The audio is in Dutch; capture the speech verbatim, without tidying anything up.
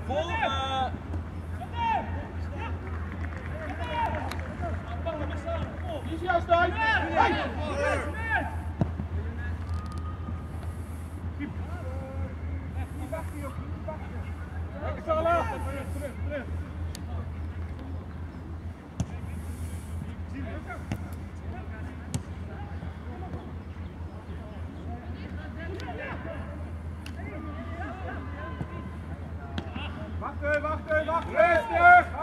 Volgen! Is hij al staan? Lekker Salah! Terug, terug. Wachten, wachten, wachten! Rustig!